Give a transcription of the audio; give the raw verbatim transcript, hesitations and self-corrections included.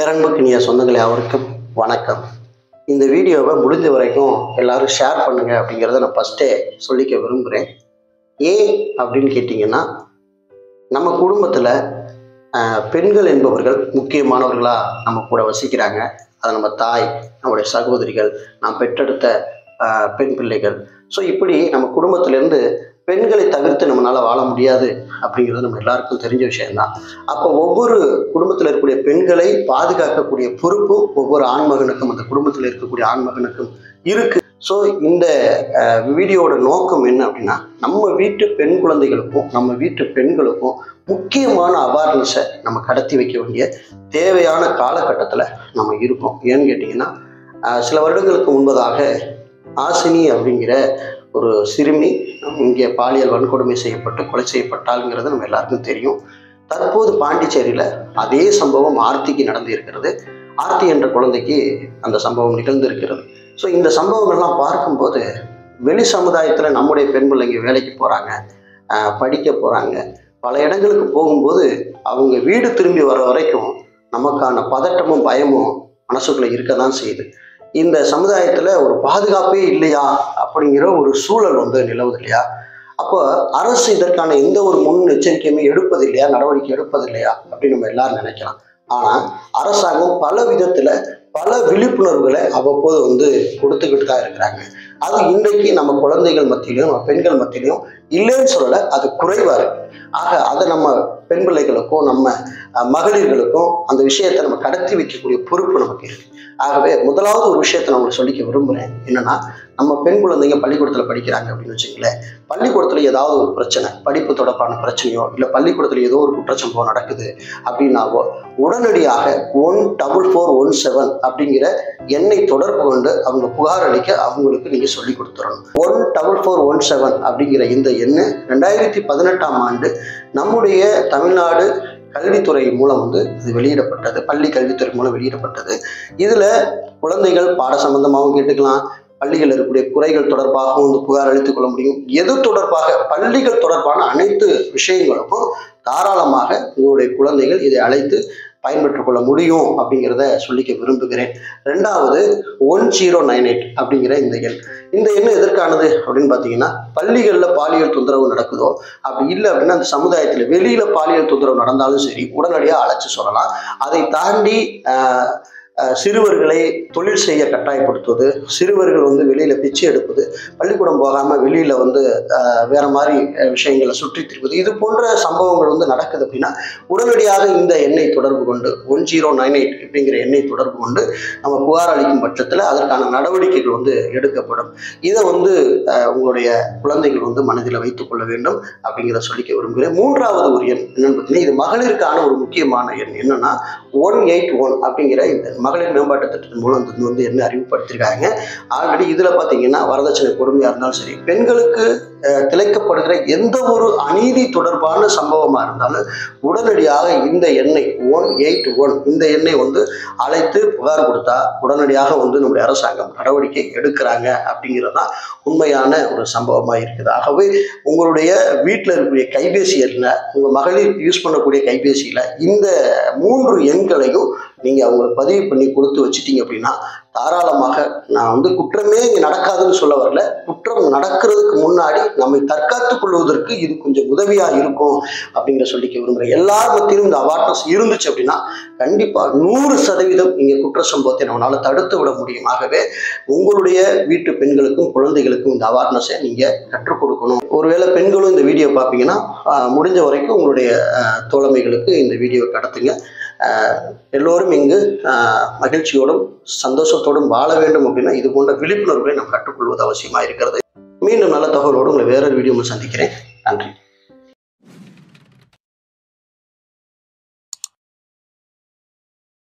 பேரன்புக்கினிய சொந்தங்களே அவருக்கும் வணக்கம். இந்த வீடியோவை முடிஞ்ச வரைக்கும் எல்லாரும் ஷேர் பண்ணுங்க அப்படிங்கிறத நான் ஃபஸ்ட்டே சொல்லிக்க விரும்புகிறேன். ஏன் அப்படின்னு கேட்டிங்கன்னா, நம்ம குடும்பத்தில் பெண்கள் என்பவர்கள் முக்கியமானவர்களாக நம்ம கூட வசிக்கிறாங்க. அது நம்ம தாய், நம்முடைய சகோதரிகள், நாம் பெற்றெடுத்த பெண் பிள்ளைகள். ஸோ இப்படி நம்ம குடும்பத்திலேருந்து பெண்களை தவிர்த்து நம்மளால் வாழ முடியாது அப்படிங்கிறது நம்ம எல்லாருக்கும் தெரிஞ்ச விஷயம்தான். அப்போ ஒவ்வொரு குடும்பத்தில் இருக்கக்கூடிய பெண்களை பாதுகாக்கக்கூடிய பொறுப்பு ஒவ்வொரு ஆண்மகனுக்கும், அந்த குடும்பத்தில் இருக்கக்கூடிய ஆண்மகனுக்கும் இருக்கு. ஸோ இந்த வீடியோவோட நோக்கம் என்ன அப்படின்னா, நம்ம வீட்டு பெண் குழந்தைகளுக்கும் நம்ம வீட்டு பெண்களுக்கும் முக்கியமான அவேர்னஸை நம்ம கடத்தி வைக்க வேண்டிய தேவையான காலகட்டத்தில் நம்ம இருக்கோம். ஏன்னு கேட்டிங்கன்னா, சில வருடங்களுக்கு முன்பதாக ஆசினி அப்படிங்கிற ஒரு சிறுமி இங்கே பாலியல் வன்கொடுமை செய்யப்பட்டு கொலை செய்யப்பட்டாளுங்கிறது நம்ம எல்லாருக்கும் தெரியும். தற்போது பாண்டிச்சேரியில் அதே சம்பவம் ஆர்த்திக்கு நடந்து இருக்கிறது. ஆர்த்தி என்ற குழந்தைக்கு அந்த சம்பவம் நிகழ்ந்து இருக்கிறது. ஸோ இந்த சம்பவங்கள்லாம் பார்க்கும்போது வெளி சமுதாயத்தில் நம்முடைய பெண் பிள்ளைங்க வேலைக்கு போகிறாங்க, படிக்க போகிறாங்க. பல இடங்களுக்கு போகும்போது அவங்க வீடு திரும்பி வர வரைக்கும் நமக்கான பதட்டமும் பயமும் மனசுக்குள்ளே இருக்க தான் செய்யுது. இந்த சமுதாயத்தில் ஒரு பாதுகாப்பே இல்லையா அப்படிங்கிற ஒரு சூழல் வந்து நிலவுது இல்லையா? அப்போ அரசு இதற்கான எந்த ஒரு முன் எச்சரிக்கையுமே எடுப்பது இல்லையா, நடவடிக்கை எடுப்பது இல்லையா அப்படின்னு நம்ம எல்லாரும் நினைக்கலாம். ஆனால் அரசாங்கம் பல விதத்தில் பல விழிப்புணர்வுகளை அவ்வப்போது வந்து கொடுத்துக்கிட்டு தான் இருக்கிறாங்க. அது இன்றைக்கு நம்ம குழந்தைகள் மத்தியிலையும் நம்ம பெண்கள் மத்தியிலையும் இல்லைன்னு சொல்லலை, அது குறைவாக இருக்கு. ஆக அதை நம்ம பெண் பிள்ளைகளுக்கும் நம்ம மகளிர்களுக்கும் அந்த விஷயத்தை நம்ம கடத்தி வைக்கக்கூடிய பொறுப்பு நமக்கு இருக்கு. ஆகவே முதலாவது ஒரு விஷயத்தை நான் உங்களுக்கு சொல்லிக்க விரும்புகிறேன். என்னன்னா, நம்ம பெண் குழந்தைங்க பள்ளிக்கூடத்தில் படிக்கிறாங்க அப்படின்னு வச்சுங்களேன். பள்ளிக்கூடத்தில் ஏதாவது ஒரு பிரச்சனை, படிப்பு தொடர்பான பிரச்சனையோ இல்லை பள்ளிக்கூடத்தில் ஏதோ ஒரு குற்றச்சம்பவம் நடக்குது அப்படின்னாவோ உடனடியாக one double four one seven அப்படிங்கிற எண்ணை தொடர்பு கொண்டு அவங்க புகார் அளிக்க அவங்களுக்கு நீங்கள் சொல்லி கொடுத்துடணும். One double four one seven அப்படிங்கிற இந்த எண்ணை ரெண்டாயிரத்தி பதினெட்டாம் ஆண்டு நம்முடைய தமிழ்நாடு கல்வித்துறை மூலம் வந்து இது வெளியிடப்பட்டது. பள்ளி கல்வித்துறை மூலம் வெளியிடப்பட்டது. இதில் குழந்தைகள் பாட சம்பந்தமாகவும் கேட்டுக்கலாம், பள்ளிகள் இருக்கக்கூடிய குறைகள் தொடர்பாகவும் வந்து புகார் அளித்துக் கொள்ள முடியும். எது தொடர்பாக பள்ளிகள் தொடர்பான அனைத்து விஷயங்களுக்கும் தாராளமாக உங்களுடைய குழந்தைகள் இதை அழைத்து பயன்பெற்றுக் கொள்ள முடியும் அப்படிங்கிறத சொல்லிக்க விரும்புகிறேன். ரெண்டாவது ஒன் ஜீரோ நைன் எயிட் அப்படிங்கிற இந்த எண். இந்த எண் எதற்கானது அப்படின்னு பார்த்தீங்கன்னா, பள்ளிகளில் பாலியல் தொந்தரவு நடக்குதோ அப்படி இல்லை அப்படின்னா அந்த சமுதாயத்தில் வெளியில் பாலியல் தொந்தரவு நடந்தாலும் சரி உடனடியாக அழைச்சி சொல்லலாம். அதை தாண்டி சிறுவர்களை தொழில் செய்ய கட்டாயப்படுத்துவது, சிறுவர்கள் வந்து வெளியில் பிச்சை எடுப்பது, பள்ளிக்கூடம் போகாமல் வெளியில் வந்து வேறு மாதிரி விஷயங்களை சுற்றி திருப்பது, இது போன்ற சம்பவங்கள் வந்து நடக்குது அப்படின்னா உடனடியாக இந்த எண்ணை தொடர்பு கொண்டு ஒன் ஜீரோ நைன் எயிட் அப்படிங்கிற எண்ணை தொடர்பு கொண்டு நம்ம புகார் அளிக்கும் பட்சத்தில் அதற்கான நடவடிக்கைகள் வந்து எடுக்கப்படும். இதை வந்து உங்களுடைய குழந்தைகள் வந்து மனதில் வைத்துக் கொள்ள வேண்டும் அப்படிங்கிறத சொல்லிக்க விரும்புகிறேன். மூன்றாவது ஒரு எண் என்னன்னு பார்த்தீங்கன்னா, இது மகளிருக்கான ஒரு முக்கியமான எண். என்னன்னா ஒன் எயிட் ஒன் அப்படிங்கிற இந்த மகளிர் மேம்பாட்டு திட்டத்தின் மூலம் வந்து என்ன அறிவுப்படுத்திருக்காங்க. ஆல்ரெடி இதில் பார்த்தீங்கன்னா வரதட்சணை கொடுமையாக இருந்தாலும் சரி, பெண்களுக்கு திளைக்கப்படுகிற எந்த ஒரு அநீதி தொடர்பான சம்பவமாக இருந்தாலும் உடனடியாக இந்த எண்ணை ஒன் எயிட் ஒன் இந்த எண்ணை வந்து அழைத்து புகார் கொடுத்தா உடனடியாக வந்து நம்முடைய அரசாங்கம் நடவடிக்கை எடுக்கிறாங்க அப்படிங்கிறது தான் உண்மையான ஒரு சம்பவமாக இருக்குது. ஆகவே உங்களுடைய வீட்டில் இருக்கக்கூடிய கைபேசியில் உங்கள் மகளிர் யூஸ் பண்ணக்கூடிய கைபேசியில் இந்த மூன்று எண்களையும் நீங்கள் அவங்களுக்கு பதிவு பண்ணி கொடுத்து வச்சுட்டீங்க அப்படின்னா தாராளமாக, நான் வந்து குற்றமே இங்கே நடக்காதுன்னு சொல்ல வரல, குற்றம் நடக்கிறதுக்கு முன்னாடி நம்மை தற்காத்துக் கொள்வதற்கு இது கொஞ்சம் உதவியாக இருக்கும் அப்படிங்கிற சொல்லிக்க விரும்புகிறேன். எல்லார் மத்தியிலும் இந்த அவேர்னஸ் இருந்துச்சு அப்படின்னா கண்டிப்பாக நூறு சதவீதம் நீங்கள் குற்ற சம்பவத்தை நம்மளால் தடுத்து விட முடியும். ஆகவே உங்களுடைய வீட்டு பெண்களுக்கும் குழந்தைகளுக்கும் இந்த அவேர்னஸை நீங்கள் கற்றுக் கொடுக்கணும். ஒருவேளை பெண்களும் இந்த வீடியோ பார்ப்பீங்கன்னா முடிஞ்ச வரைக்கும் உங்களுடைய தோழமைகளுக்கு இந்த வீடியோ கடத்துங்க. எல்லோரும் இங்கு மகிழ்ச்சியோடும் சந்தோஷத்தோடும் வாழ வேண்டும் அப்படின்னா இது போன்ற விழிப்புணர்வுகளை நாம் கற்றுக்கொள்வது அவசியமாக இருக்கிறது. மீண்டும் நல்ல தகவலோடு உங்களை வேறொரு வீடியோவில் சந்திக்கிறேன். நன்றி.